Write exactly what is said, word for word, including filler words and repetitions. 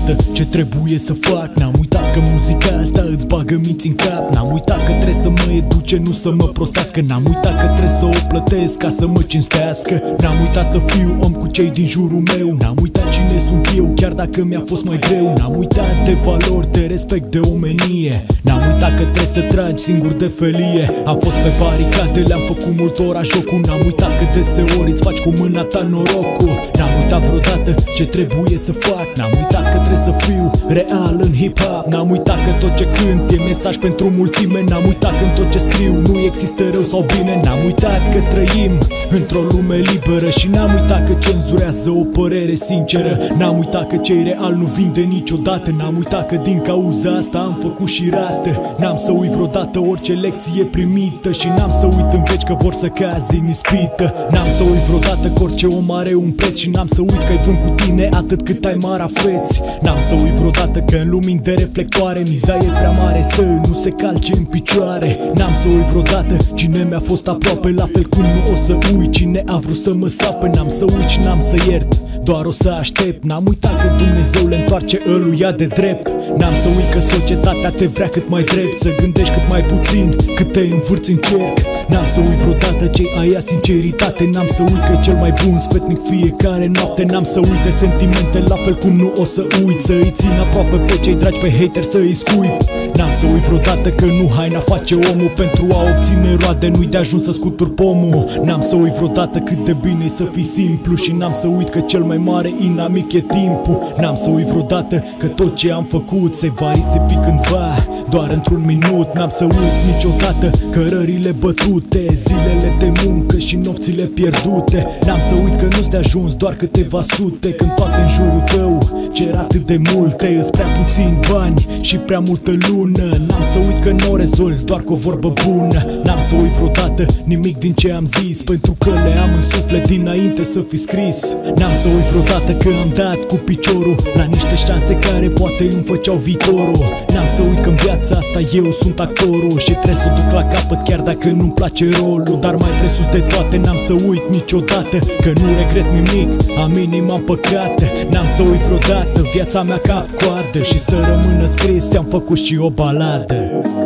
vreodată ce trebuie să fac. N-am uitat că muzica asta îți bagă minți în cap. N-am uitat că trebuie să mă educe, nu să mă prostească. N-am uitat că trebuie să o plătesc ca să mă cinstească. N-am uitat să fiu om cu cei din jurul meu. N-am uitat cine sunt eu, chiar dacă mi-a fost mai greu. N-am uitat de valori, de respect, de omenie. N-am uitat că trebuie să tragi singur de felie. Am fost pe baricade, le-am făcut multora jocul. N-am uitat că deseori îți faci cu mâna ta norocul. N-am uitat vreodată ce trebuie să fac. N-am uitat că trebuie să fiu real în hip-hop. N-am uitat că tot ce cânt e mesaj pentru mulțime. N-am uitat că în tot ce scriu nu există rău sau bine. N-am uitat că trăim într-o lume liberă. Și n-am uitat că cenzurează o părere sinceră. N-am uitat că ce-i real nu vinde niciodată. N-am uitat că din cauza asta am făcut și rată. N-am să uit vreodată orice lecție primită. Și n-am să uit în veci că vor să cazi în ispită. N-am să uit vreodată că orice om are un preț. Și n-am să uit că-i bun cu tine atât cât ai marafeți. N-am să uit vreodată că în lumini de reflectoare miza e prea mare să nu se calce în picioare. N-am să uit vreodată cine mi-a fost aproape, la fel cum nu o să uit cine a vrut să mă sape. N-am să uit și n-am să iert, doar o să aștept. N-am uitat că Dumnezeu le întoarce ăluia de drept. N-am să uit că societatea te vrea cât mai drept, să gândești cât mai puțin, cât te învârți în cerc. N-am să uit vreodată ce aia sinceritate. N-am să uit că e cel mai bun sfetnic fiecare noapte. N-am să uit de sentimente, la fel cum nu o să uit să îi țin aproape pe cei dragi, pe hateri să îi scuip. N-am să uit vreodată că nu haina face omul, pentru a obține roade nu-i de ajuns să scuturi pomul. N-am să uit vreodată cât de bine să fii simplu. Și n-am să uit că cel mai mare inamic e timpul. N-am să uit vreodată că tot ce am făcut se va risipi cândva, doar într-un minut. N-am să uit niciodată cărările bătute, zilele de muncă și nopțile pierdute. N-am să uit că nu-ți de ajuns doar câteva sute, când toate în jurul tău cer atât de multe. Îți prea puțini bani și prea multă lună. N-am să uit că nu o rezolvi doar cu o vorbă bună. N-am să uit vreodată nimic din ce am zis, pentru că le am în suflet dinainte să fi scris. N-am să uit vreodată că am dat cu piciorul la niște șanse care poate îmi făceau viitorul. N-am să uit că în viața asta eu sunt actorul și trebuie să o duc la capăt chiar dacă nu-mi place rolul. Dar mai presus de toate n-am să uit niciodată că nu regret nimic, am minim am păcate. N-am să uit vreodată viața mea cap-coadă și să rămână scris, am făcut și o baladă.